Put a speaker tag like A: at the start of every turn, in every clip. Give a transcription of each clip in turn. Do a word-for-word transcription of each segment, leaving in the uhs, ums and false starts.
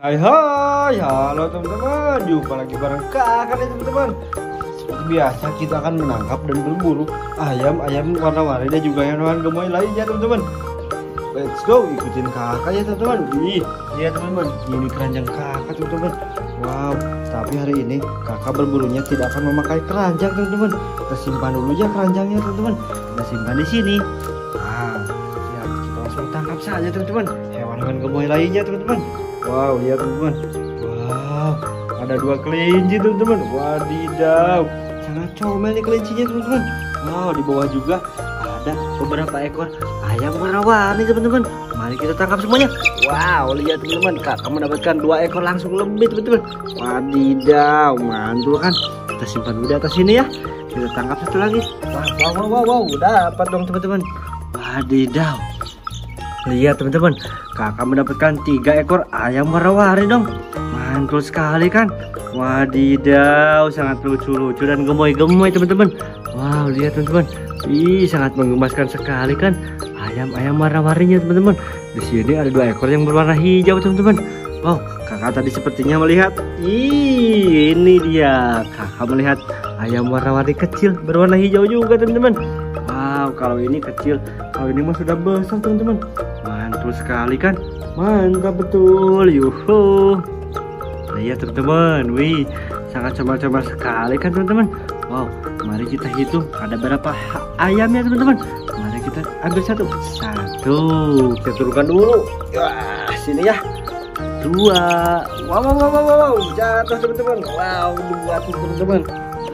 A: Hai hai, halo teman-teman, jumpa lagi bareng kakak nih teman-teman. Seperti biasa kita akan menangkap dan berburu ayam-ayam warna-warni dan juga hewan gemoy lainnya teman-teman. Let's go, ikutin kakak ya teman-teman. Wih, ya teman-teman, ini keranjang kakak teman-teman. Wow, tapi hari ini kakak berburunya tidak akan memakai keranjang teman-teman. Kita simpan dulu ya keranjangnya teman-teman. Kita simpan di sini. Nah, ya, kita langsung tangkap saja teman-teman hewan-hewan gemoy lainnya teman-teman. Wow, lihat teman-teman. Wow, ada dua kelinci teman-teman. Wadidaw, sangat comel nih kelincinya teman-teman. Wow, di bawah juga ada beberapa ekor ayam warna-warni teman-teman. Mari kita tangkap semuanya. Wow, lihat teman-teman, kakak mendapatkan dua ekor langsung lebih teman-teman. Wadidaw, mantul kan. Kita simpan dulu di atas sini ya. Kita tangkap satu lagi. Wow, wow, wow, wow, wow. Dapat dong teman-teman. Wadidaw. Lihat teman-teman, kakak mendapatkan tiga ekor ayam warna-warni dong. Mantul sekali kan. Wadidaw, sangat lucu-lucu dan gemoy-gemoy teman-teman. Wow, lihat teman-teman. Ih, sangat menggemaskan sekali kan ayam-ayam warna-warninya teman-teman. Di sini ada dua ekor yang berwarna hijau teman-teman. Wow, kakak tadi sepertinya melihat. Ih, ini dia. Kakak melihat ayam warna-warni kecil berwarna hijau juga teman-teman. Wow, kalau ini kecil, kalau ini mah sudah besar teman-teman. Mantul sekali kan. Mantap betul. Yuhu. Lihat teman-teman. Wih, sangat comel-comel sekali kan teman-teman. Wow, mari kita hitung ada berapa ayamnya teman-teman. Mari kita ambil satu. Satu. Kita turunkan dulu. Wah, sini ya. Dua. Wow, wow, wow, wow, wow. Jatuh teman-teman. Wow, dua tuh teman-teman.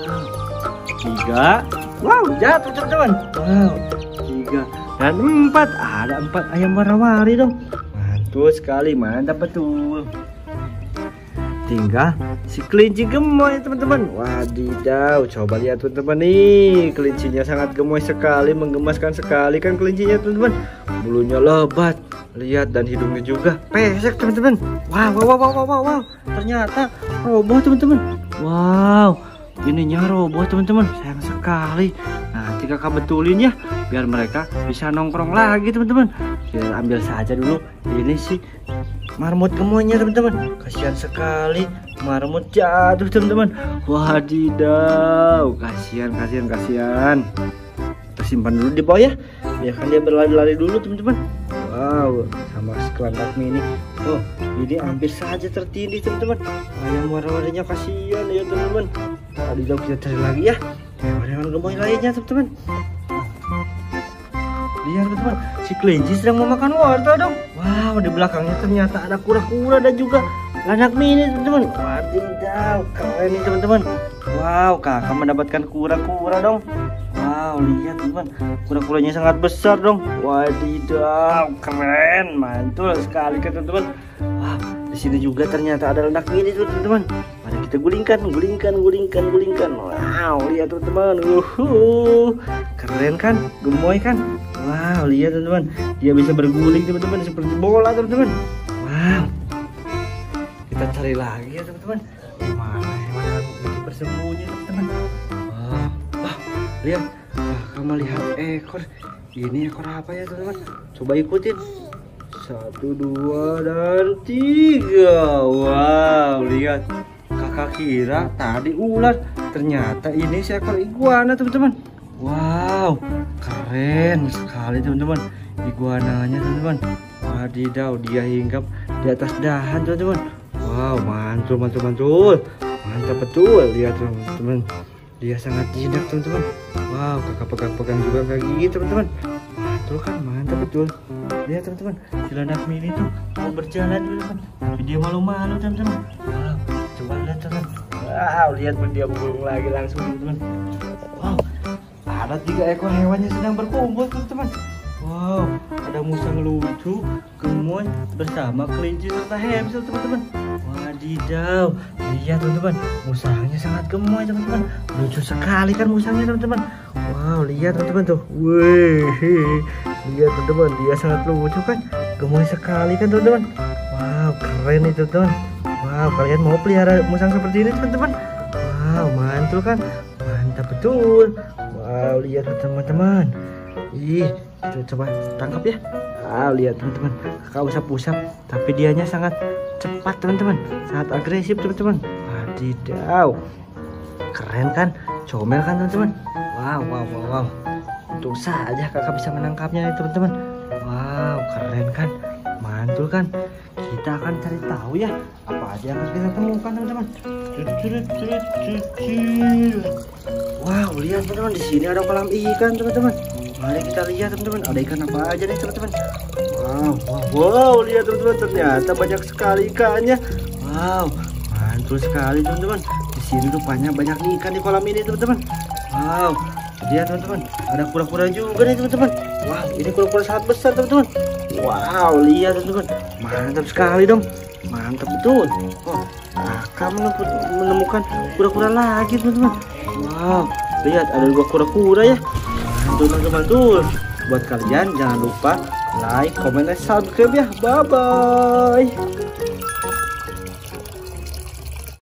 A: Tiga. Wow, jatuh teman-teman. Wow, tiga dan empat. Ada empat ayam warna-warni dong. Mantul sekali, mantap betul. Tinggal si kelinci gemoy teman-teman. Wadidaw, coba lihat teman-teman nih, kelincinya sangat gemoy sekali, menggemaskan sekali kan kelincinya teman-teman. Bulunya lebat, lihat, dan hidungnya juga pesek teman-teman. Wow, wow, wow, wow, wow, wow. Ternyata roboh teman-teman. Wow, ininya roboh teman-teman, sayang sekali. Nanti kakak betulin ya, biar mereka bisa nongkrong lagi teman-teman. Kita ambil saja dulu ini sih marmut gemoynya teman-teman. Kasihan sekali marmut jatuh teman-teman. Wadidaw, kasihan, kasihan, kasihan. Kita simpan dulu di bawah ya, biarkan dia berlari-lari dulu teman-teman. Wow, sama sekelandak mini. Oh, ini hampir saja tertindih teman-teman. Ayam warna-warninya kasihan ya teman-teman. Wadidaw, kita cari lagi ya hewan-hewan gemoy lainnya teman-teman. Lihat teman-teman, si kelinci sedang memakan wortel dong. Wow, di belakangnya ternyata ada kura-kura dan juga landak mini teman-teman. Wadidaw, keren nih teman-teman. Wow, kakak mendapatkan kura-kura dong. Wow, lihat teman-teman, kura-kuranya sangat besar dong. Wadidaw, keren, mantul sekali kan teman-teman. Wow, di sini juga ternyata ada landak mini teman-teman. Mari kita gulingkan, gulingkan, gulingkan, gulingkan. Wow, lihat teman-teman. Uhuh, keren kan, gemoy kan. Wow, lihat teman-teman, dia bisa berguling teman-teman seperti bola teman-teman. Wow, kita cari lagi ya teman-teman. Mana hewan yang bersembunyi teman-teman? Wow, wah, lihat, kakak melihat ekor. Ini ekor apa ya teman-teman? Coba ikutin. Satu, dua, dan tiga. Wow, lihat. Kakak kira tadi ular, ternyata ini seekor iguana teman-teman. Wow, keren sekali teman-teman iguananya teman-teman. Wadidaw, dia hinggap di atas dahan teman-teman. Wow, mantul, mantul, mantul, mantap betul. Lihat teman-teman, dia sangat jinak teman-teman. Wow, kakak pegang-pegang juga kaki teman-teman. Mantul kan, mantap betul. Lihat teman-teman, si landak mini tuh mau berjalan teman-teman, tapi dia malu-malu teman-teman. Wow, coba lihat teman-teman. Wow, lihat dia burung lagi langsung teman-teman. Wow, ada tiga ekor hewan yang sedang berkumpul teman-teman. Wow, ada musang lucu, gemoy bersama kelinci serta hamster teman-teman. Wadidaw, lihat teman-teman, musangnya sangat gemoy teman-teman. Lucu sekali kan musangnya teman-teman. Wow, lihat teman-teman tuh. Wih, lihat teman-teman, dia sangat lucu kan, gemoy sekali kan teman-teman. Wow, keren itu teman. Wow, kalian mau pelihara musang seperti ini teman-teman? Wow, mantul kan, mantap betul. Wow, lihat teman-teman. Ih, kita coba tangkap ya. Ah, lihat teman-teman, kakak usap-usap, tapi dianya sangat cepat teman-teman, sangat agresif teman-teman. Wadidaw, keren kan, comel kan teman-teman. Wow, wow, wow, wow. Untung saja kakak bisa menangkapnya nih teman-teman. Wow, keren kan, mantul kan. Kita akan cari tahu ya apa aja yang akan kita temukan teman-teman. Wow, lihat teman-teman, di sini ada kolam ikan teman-teman. Mari kita lihat teman-teman, ada ikan apa aja nih teman-teman. Wow, wow, wow, lihat teman-teman, ternyata banyak sekali ikannya. Wow, mantul sekali teman-teman. Di sini rupanya banyak ikan di kolam ini teman-teman. Wow, lihat teman-teman, ada kura-kura juga nih teman-teman. Wah, ini kura-kura sangat besar teman-teman. Wow, lihat teman-teman, mantap sekali dong, mantap betul. Oh, kakak menemukan kura-kura lagi teman-teman. Wow, lihat ada dua kura-kura ya. Mantul, mantul, mantul. Buat kalian jangan lupa like, comment, dan subscribe ya. Bye bye.